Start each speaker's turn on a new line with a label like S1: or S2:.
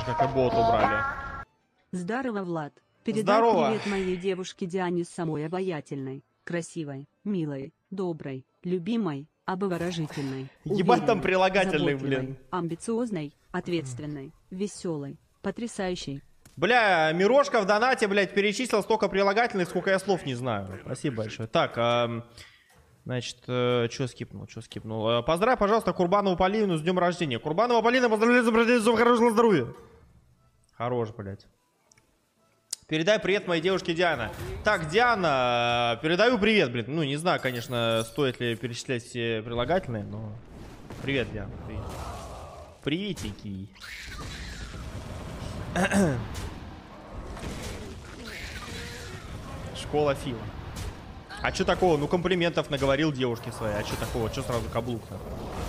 S1: как и бот убрали.
S2: Здорово, Влад. Передай
S1: Здорово.
S2: привет моей девушке Диане, самой обаятельной, красивой, милой, доброй, любимой, обворожительной,
S1: Ебать там
S2: уверенной,
S1: прилагательных,
S2: заботливой,
S1: блин.
S2: амбициозной, ответственной, веселой, потрясающей.
S1: Бля, Мирошка в донате, блядь, перечислил столько прилагательных, сколько я слов не знаю. Спасибо большое. Так, значит, что скипнул? Поздравь, пожалуйста, Курбанову Полину с днем рождения. Курбанова Полина, поздравляю с рождением, хорошего здоровья. Хорош, блядь. Передай привет моей девушке Диана. Так, Диана, передаю привет, блин. Ну, не знаю, конечно, стоит ли перечислять все прилагательные, но... Привет, Диана, привет. Приветики. Школа Фила. А что такого? Ну, комплиментов наговорил девушке своей. А что такого? Что сразу каблук-то?